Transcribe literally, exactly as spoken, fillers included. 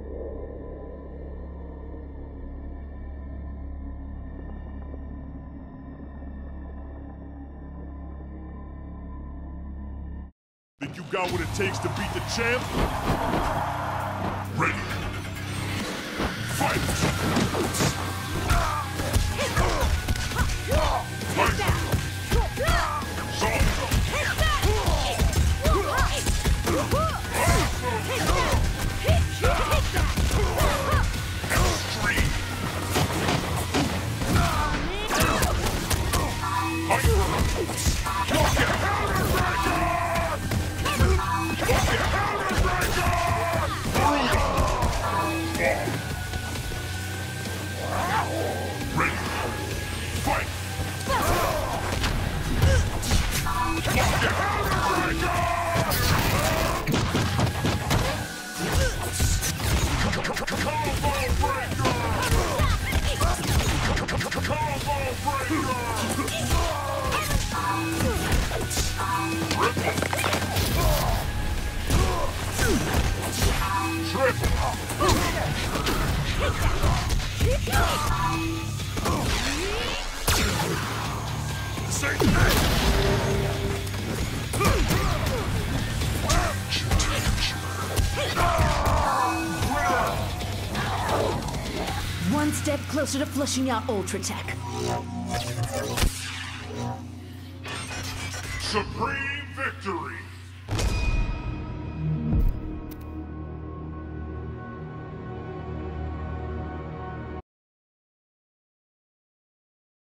Think you got what it takes to beat the champ? Ready. Fight! One step closer to flushing out Ultra Tech. Supreme victory!